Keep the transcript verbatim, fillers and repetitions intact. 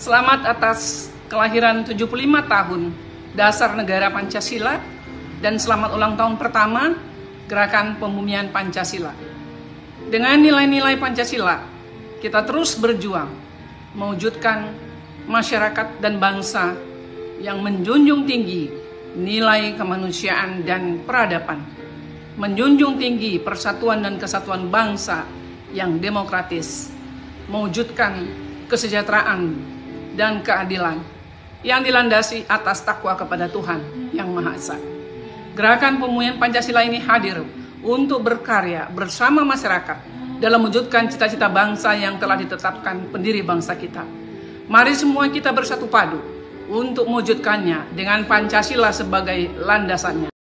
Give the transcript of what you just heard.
Selamat atas kelahiran tujuh puluh lima tahun Dasar Negara Pancasila dan selamat ulang tahun pertama Gerakan Pembumian Pancasila. Dengan nilai-nilai Pancasila, kita terus berjuang mewujudkan masyarakat dan bangsa yang menjunjung tinggi nilai kemanusiaan dan peradaban, menjunjung tinggi persatuan dan kesatuan bangsa yang demokratis, mewujudkan kesejahteraan dan keadilan yang dilandasi atas takwa kepada Tuhan Yang Maha Esa. Gerakan Pembumian Pancasila ini hadir untuk berkarya bersama masyarakat dalam mewujudkan cita-cita bangsa yang telah ditetapkan pendiri bangsa kita. Mari semua kita bersatu padu untuk mewujudkannya dengan Pancasila sebagai landasannya.